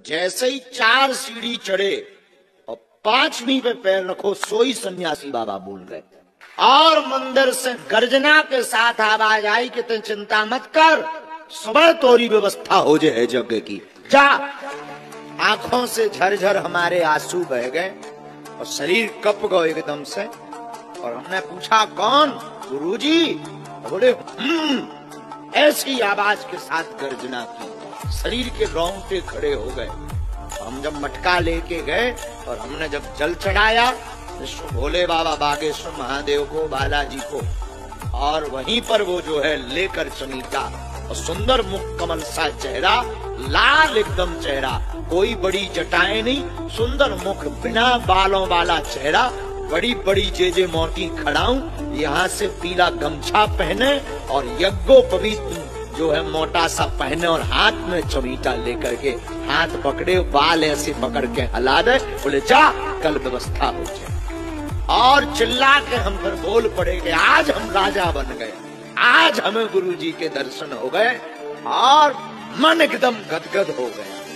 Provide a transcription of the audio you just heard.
जैसे ही 4 सीढ़ी चढ़े और 5वीं पे पैर रखो, सोई सन्यासी बाबा बोल गए। और मंदिर से गर्जना के साथ आवाज आई कि तुम चिंता मत कर, सुबह तोरी व्यवस्था हो जाए यज्ञ की, जा। आंखों से झरझर हमारे आंसू बह गए और शरीर कप गए एकदम से। और हमने पूछा कौन? गुरुजी। बोले ऐसी आवाज के साथ गर्जना की, शरीर के रोंगटे खड़े हो गए। हम जब मटका लेके गए और हमने जब जल चढ़ाया विष्णु भोले बाबा बागेश्वर महादेव को, बालाजी को, और वहीं पर वो जो है लेकर चमीटा और सुंदर मुख कमल सा चेहरा, लाल एकदम चेहरा, कोई बड़ी जटाएं नहीं, सुंदर मुख, बिना बालों वाला चेहरा, बड़ी बड़ी जे मोटी खड़ाऊं, यहाँ से पीला गमछा पहने और यज्ञोपवीत जो है मोटा सा पहने और हाथ में चमीटा लेकर के, हाथ पकड़े, बाल ऐसे पकड़ के हिला दे, बोले जा कल व्यवस्था हो जाए। और चिल्ला के हम फिर बोल पड़े कि आज हम राजा बन गए, आज हमें गुरुजी के दर्शन हो गए और मन एकदम गदगद हो गया।